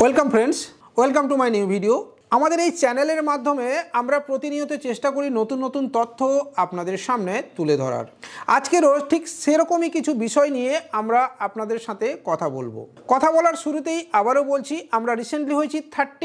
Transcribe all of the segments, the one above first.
Welcome friends, welcome to my new video. আমাদের এই চ্যানেলের মাধ্যমে আমরা প্রতিনিয়ত চেষ্টা করি নতুন নতুন তথ্য আপনাদের সামনে তুলে ধরার। আজকেরও ঠিক সেরকমই কিছু বিষয় নিয়ে আমরা আপনাদের সাথে কথা বলবো। কথা বলার শুরুতেই আবারও বলছি, আমরা রিসেন্টলি হয়েছি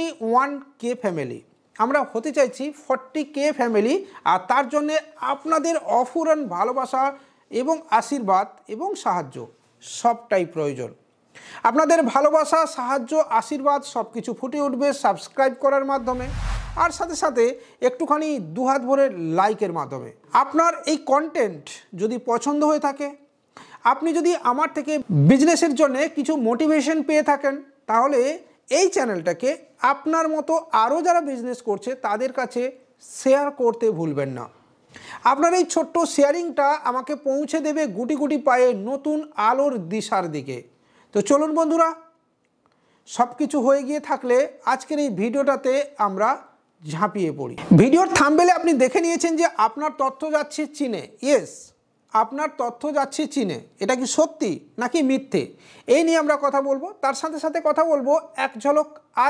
31K ফ্যামিলি। আমরা হতে চাইছি 40K ফ্যামিলি, আর তার জন্যে আপনাদের অফুরান ভালোবাসা এবং আশীর্বাদ এবং সাহায্য সবটাই প্রয়োজন। আপনাদের ভালোবাসা, সাহায্য, আশীর্বাদ সব কিছু ফুটে উঠবে সাবস্ক্রাইব করার মাধ্যমে, আর সাথে সাথে একটুখানি দুহাত ভরে লাইকের মাধ্যমে। আপনার এই কন্টেন্ট যদি পছন্দ হয়ে থাকে, আপনি যদি আমার থেকে বিজনেসের জন্য কিছু মোটিভেশন পেয়ে থাকেন, তাহলে এই চ্যানেলটাকে আপনার মতো আরও যারা বিজনেস করছে তাদের কাছে শেয়ার করতে ভুলবেন না। আপনার এই ছোট্ট শেয়ারিংটা আমাকে পৌঁছে দেবে গুটি গুটি পায়ে নতুন আলোর দিশার দিকে। তো চলুন বন্ধুরা, সব কিছু হয়ে গিয়ে থাকলে আজকের এই ভিডিওটাতে আমরা ঝাঁপিয়ে পড়ি। ভিডিওর থাম্বনেলে আপনি দেখে নিয়েছেন যে আপনার তথ্য যাচ্ছে চীনে। ইয়েস, আপনার তথ্য যাচ্ছে চীনে। এটা কি সত্যি নাকি মিথ্যে, এই নিয়ে আমরা কথা বলবো। তার সাথে সাথে কথা বলবো এক ঝলক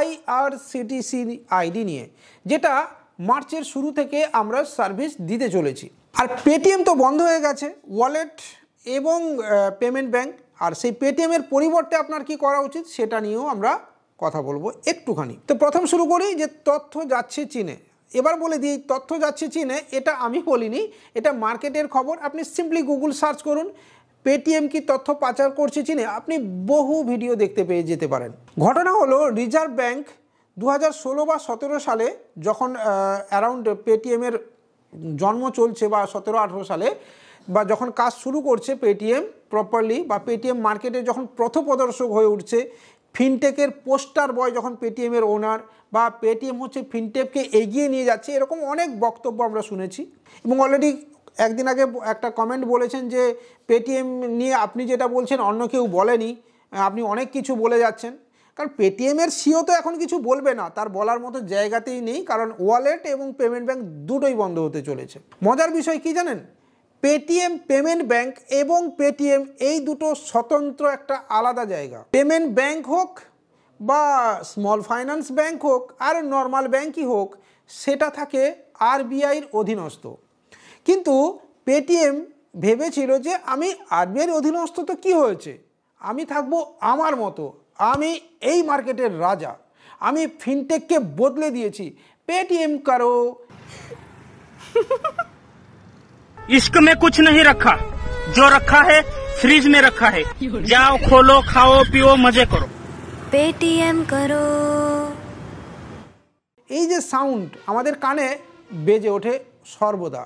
IRCTC আইডি নিয়ে, যেটা মার্চের শুরু থেকে আমরা সার্ভিস দিতে চলেছি। আর পেটিএম তো বন্ধ হয়ে গেছে, ওয়ালেট এবং পেমেন্ট ব্যাংক। আর সেই পেটিএমের পরিবর্তে আপনার কি করা উচিত সেটা নিয়েও আমরা কথা বলবো একটুখানি। তো প্রথম শুরু করি যে তথ্য যাচ্ছে চীনে। এবার বলে দিই, তথ্য যাচ্ছে চীনে এটা আমি বলিনি, এটা মার্কেটের খবর। আপনি সিম্পলি গুগল সার্চ করুন পেটিএম কি তথ্য পাচার করছে চীনে, আপনি বহু ভিডিও দেখতে পেয়ে যেতে পারেন। ঘটনা হলো, রিজার্ভ ব্যাংক 2016 বা 17 সালে যখন অ্যারাউন্ড পেটিএমের জন্ম চলছে, বা 17-18 সালে বা যখন কাজ শুরু করছে পেটিএম প্রপারলি, বা পেটিএম মার্কেটে যখন পথপ্রদর্শক হয়ে উঠছে, ফিনটেকের পোস্টার বয় যখন পেটিএমের ওনার, বা পেটিএম হচ্ছে ফিনটেককে এগিয়ে নিয়ে যাচ্ছে, এরকম অনেক বক্তব্য আমরা শুনেছি। এবং অলরেডি একদিন আগে একটা কমেন্ট বলেছেন যে পেটিএম নিয়ে আপনি যেটা বলছেন অন্য কেউ বলেনি, আপনি অনেক কিছু বলে যাচ্ছেন। কারণ পেটিএমের সিও তো এখন কিছু বলবে না, তার বলার মতো জায়গাতেই নেই, কারণ ওয়ালেট এবং পেমেন্ট ব্যাংক দুটোই বন্ধ হতে চলেছে। মজার বিষয় কি জানেন, পেটিএম, পেমেন্ট ব্যাংক এবং পেটিএম এই দুটো স্বতন্ত্র একটা আলাদা জায়গা। পেমেন্ট ব্যাংক হোক বা স্মল ফাইন্যান্স ব্যাংক হোক আর নর্মাল ব্যাংকই হোক, সেটা থাকে আরবিআইয়ের অধীনস্থ। কিন্তু পেটিএম ভেবেছিল যে আমি আরবিআইয়ের অধীনস্থ তো কী হয়েছে, আমি থাকবো আমার মতো, আমি এই মার্কেটের রাজা, আমি ফিনটেককে বদলে দিয়েছি, পেটিএম করো। इश्क में कुछ नहीं रखा, जो रखा है फ्रिज में रखा है, जाओ खोलो खाओ पियो मजे करो, पेटीएम करो। এই যে সাউন্ড আমাদের কানে বেজে ওঠে সর্বদা,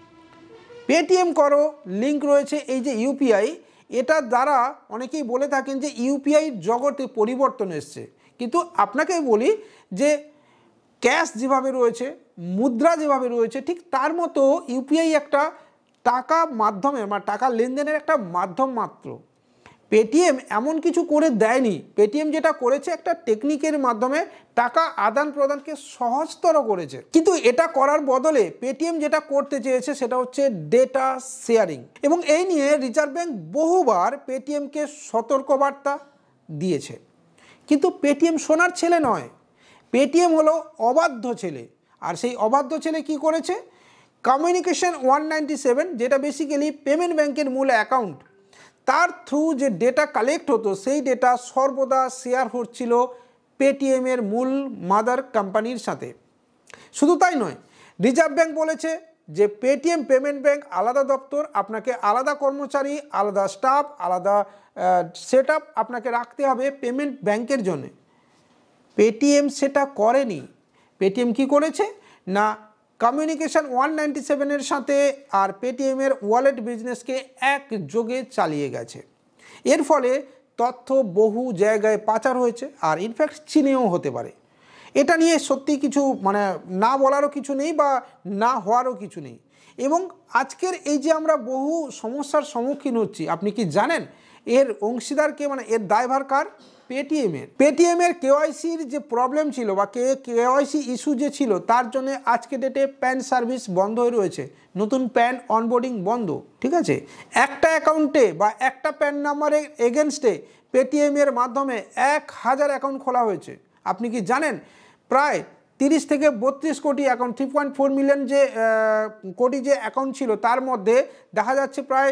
পেটিএম করো, লিঙ্ক রয়েছে এই যে ইউপিআই, এটার দ্বারা অনেকেই বলে থাকেন যে ইউপিআই জগতে পরিবর্তন এসছে। কিন্তু আপনাকে বলি যে ক্যাশ যেভাবে রয়েছে, মুদ্রা যেভাবে রয়েছে, ঠিক তার মতো ইউপিআই একটা টাকা মাধ্যমে বা টাকা লেনদেনের একটা মাধ্যম মাত্র। পেটিএম এমন কিছু করে দেয়নি। পেটিএম যেটা করেছে, একটা টেকনিকের মাধ্যমে টাকা আদান প্রদানকে সহজতর করেছে। কিন্তু এটা করার বদলে পেটিএম যেটা করতে চেয়েছে সেটা হচ্ছে ডেটা শেয়ারিং। এবং এই নিয়ে রিজার্ভ ব্যাংক বহুবার পেটিএমকে সতর্কবার্তা দিয়েছে। কিন্তু পেটিএম সোনার ছেলে নয়, পেটিএম হলো অবাধ্য ছেলে। আর সেই অবাধ্য ছেলে কি করেছে, কমিউনিকেশন 197, যেটা বেসিক্যালি পেমেন্ট ব্যাংকের মূল অ্যাকাউন্ট, তার থ্রু যে ডেটা কালেক্ট হতো সেই ডেটা সর্বদা শেয়ার হচ্ছিল পেটিএমের মূল মাদার কোম্পানির সাথে। শুধু তাই নয়, রিজার্ভ ব্যাংক বলেছে যে পেটিএম পেমেন্ট ব্যাংক আলাদা দপ্তর, আপনাকে আলাদা কর্মচারী, আলাদা স্টাফ, আলাদা সেট আপ আপনাকে রাখতে হবে পেমেন্ট ব্যাংকের জন্যে। পেটিএম সেটা করেনি। পেটিএম কি করেছে না, কমিউনিকেশন 197-এর সাথে আর পেটিএমের ওয়ালেট বিজনেসকে একযোগে চালিয়ে গেছে। এর ফলে তথ্য বহু জায়গায় পাচার হয়েছে, আর ইনফ্যাক্ট চীনেও হতে পারে। এটা নিয়ে সত্যি কিছু মানে না বলারও কিছু নেই বা না হওয়ারও কিছু নেই। এবং আজকের এই যে আমরা বহু সমস্যার সম্মুখীন হচ্ছি, আপনি কি জানেন এর অংশীদারকে, মানে এর দায়ভার কার? পেটিএমের কেওয়াইসির যে প্রবলেম ছিল বা কেওয়াইসি ইস্যু যে ছিল, তার জন্য আজকে ডেটে প্যান সার্ভিস বন্ধ হয়ে রয়েছে, নতুন প্যান অনবোর্ডিং বন্ধ। ঠিক আছে, একটা অ্যাকাউন্টে বা একটা প্যান নাম্বারের এগেনস্টে পেটিএমের মাধ্যমে 1000 অ্যাকাউন্ট খোলা হয়েছে। আপনি কি জানেন প্রায় 30 থেকে 32 কোটি অ্যাকাউন্ট 3.4 মিলিয়ন যে কোটি যে অ্যাকাউন্ট ছিল তার মধ্যে দেখা যাচ্ছে প্রায়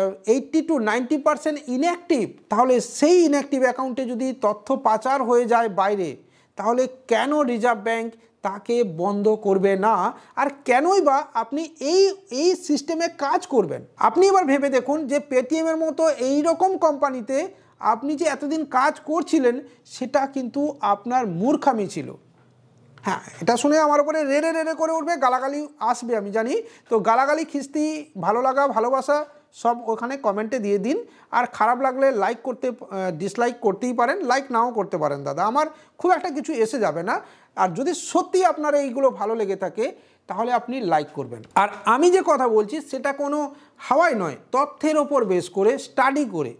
80 to 90% ইনঅ্যাক্টিভ। তাহলে সেই ইনঅ্যাক্টিভ অ্যাকাউন্টে যদি তথ্য পাচার হয়ে যায় বাইরে, তাহলে কেন রিজার্ভ ব্যাংক তাকে বন্ধ করবে না? আর কেনই বা আপনি এই সিস্টেমে কাজ করবেন? আপনি এবার ভেবে দেখুন যে পেটিএমের মতো এই রকম কোম্পানিতে আপনি যে এতদিন কাজ করছিলেন সেটা কিন্তু আপনার মূর্খামি ছিল। হ্যাঁ, এটা শুনে আমার উপরে রেড়ে রেড়ে করে উঠবে, গালাগালি আসবে আমি জানি। তো গালাগালি, খিস্তি, ভালো লাগা, ভালোবাসা সব ওখানে কমেন্টে দিয়ে দিন। আর খারাপ লাগলে লাইক করতে, ডিসলাইক করতেই পারেন, লাইক নাও করতে পারেন দাদা, আমার খুব একটা কিছু এসে যাবে না। আর যদি সত্যি আপনার এইগুলো ভালো লেগে থাকে তাহলে আপনি লাইক করবেন। আর আমি যে কথা বলছি সেটা কোনো হাওয়াই নয়, তথ্যের ওপর বেস করে স্টাডি করে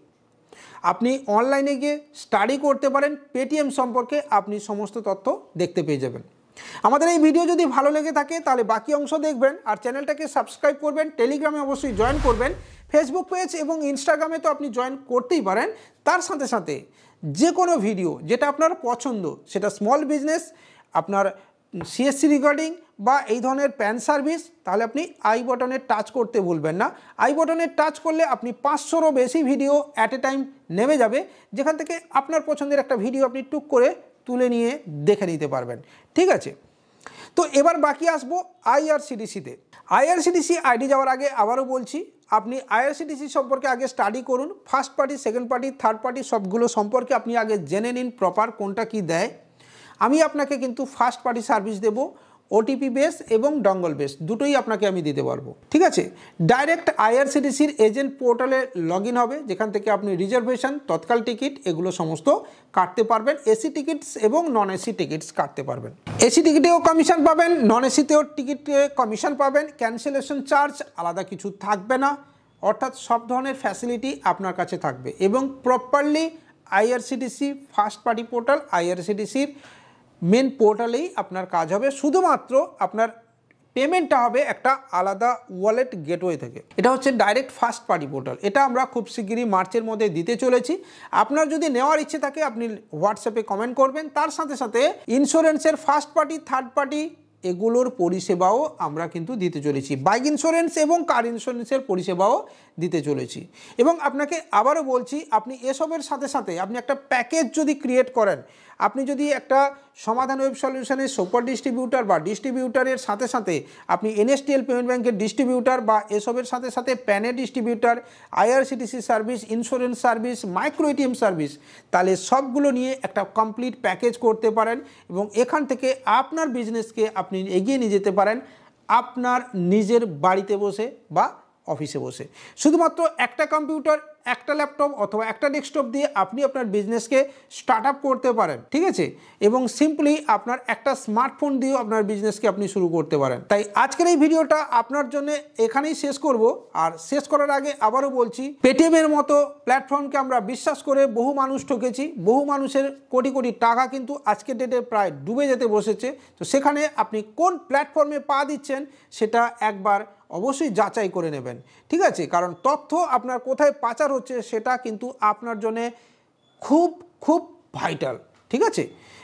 আপনি অনলাইনে গিয়ে স্টাডি করতে পারেন। পেটিএম সম্পর্কে আপনি সমস্ত তথ্য দেখতে পেয়ে যাবেন। আমাদের এই ভিডিও যদি ভালো লেগে থাকে তাহলে বাকি অংশ দেখবেন, আর চ্যানেলটাকে সাবস্ক্রাইব করবেন, টেলিগ্রামে অবশ্যই জয়েন করবেন, ফেসবুক পেজ এবং ইনস্টাগ্রামে তো আপনি জয়েন করতেই পারেন। তার সাথে সাথে যে কোনো ভিডিও যেটা আপনার পছন্দ, সেটা স্মল বিজনেস, আপনার সিএসসি রিগার্ডিং বা এই ধরনের প্যান সার্ভিস, তাহলে আপনি আই বটনে টাচ করতে ভুলবেন না। আই বটনে টাচ করলে আপনি 500রও বেশি ভিডিও অ্যাট এ টাইম নেমে যাবে, যেখান থেকে আপনার পছন্দের একটা ভিডিও আপনি টুক করে তুলে নিয়ে দেখে নিতে পারবেন। ঠিক আছে, তো এবার বাকি আসবো আইআরসিটিসিতে। আইআরসিটিসি আইডি যাওয়ার আগে আবারও বলছি, আপনি আইআরসিটিসি সম্পর্কে আগে স্টাডি করুন। First party, second party, third party সবগুলো সম্পর্কে আপনি আগে জেনে নিন প্রপার কোনটা কি দেয়। আমি আপনাকে কিন্তু ফার্স্ট পার্টি সার্ভিস দেবো, ওটিপি বেস এবং ডঙ্গল বেস দুটোই আপনাকে আমি দিতে পারবো। ঠিক আছে, ডাইরেক্ট আইআরসিটিসির এজেন্ট পোর্টালে লগ ইন হবে, যেখান থেকে আপনি রিজার্ভেশন, তৎকাল টিকিট এগুলো সমস্ত কাটতে পারবেন। এসি টিকিটস এবং নন এসি টিকিটস কাটতে পারবেন। এসি টিকিটেও কমিশন পাবেন, নন এসিতেও টিকিটে কমিশন পাবেন। ক্যান্সেলেশন চার্জ আলাদা কিছু থাকবে না, অর্থাৎ সব ধরনের ফ্যাসিলিটি আপনার কাছে থাকবে। এবং properly IRCTC first party portal, আইআরসিটিসির মেন পোর্টালেই আপনার কাজ হবে। শুধুমাত্র আপনার পেমেন্টটা হবে একটা আলাদা ওয়ালেট গেটওয়ে থেকে। এটা হচ্ছে ডাইরেক্ট ফার্স্ট পার্টি পোর্টাল। এটা আমরা খুব শিগগিরই মার্চের মধ্যে দিতে চলেছি। আপনার যদি নেওয়ার ইচ্ছে থাকে আপনি হোয়াটসঅ্যাপে কমেন্ট করবেন। তার সাথে সাথে ইন্স্যুরেন্সের ফার্স্ট পার্টি, থার্ড পার্টি এগুলোর পরিষেবাও আমরা কিন্তু দিতে চলেছি। বাইক ইন্স্যুরেন্স এবং কার ইন্স্যুরেন্সের পরিষেবাও দিতে চলেছি। এবং আপনাকে আবারও বলছি, আপনি এসবের সাথে সাথে আপনি একটা প্যাকেজ যদি ক্রিয়েট করেন, আপনি যদি একটা সমাধান ওয়েব সলিউশনের সুপার ডিস্ট্রিবিউটার বা ডিস্ট্রিবিউটারের সাথে সাথে আপনি এনএসটিএল পেমেন্ট ব্যাংকের ডিস্ট্রিবিউটার বা এসবের সাথে সাথে প্যানের distributor, IRCTC service, insurance service, micro ATM service, তাহলে সবগুলো নিয়ে একটা কমপ্লিট প্যাকেজ করতে পারেন এবং এখান থেকে আপনার বিজনেসকে আপনি এগিয়ে নিয়ে যেতে পারেন আপনার নিজের বাড়িতে বসে বা অফিসে বসে। শুধুমাত্র একটা কম্পিউটার, একটা ল্যাপটপ অথবা একটা ডেস্কটপ দিয়ে আপনি আপনার বিজনেসকে স্টার্ট আপ করতে পারেন। ঠিক আছে, এবং সিম্পলি আপনার একটা স্মার্টফোন দিয়েও আপনার বিজনেসকে আপনি শুরু করতে পারেন। তাই আজকের এই ভিডিওটা আপনার জন্য এখানেই শেষ করব। আর শেষ করার আগে আবারও বলছি, পেটিএমের মতো প্ল্যাটফর্মকে আমরা বিশ্বাস করে বহু মানুষ ঠকেছি, বহু মানুষের কোটি কোটি টাকা কিন্তু আজকের ডেটে প্রায় ডুবে যেতে বসেছে। তো সেখানে আপনি কোন প্ল্যাটফর্মে পা দিচ্ছেন সেটা একবার অবশ্যই যাচাই করে নেবেন। ঠিক আছে, কারণ তথ্য আপনার কোথায় পাচার হচ্ছে সেটা কিন্তু আপনার জন্য খুব খুব ভাইটাল। ঠিক আছে,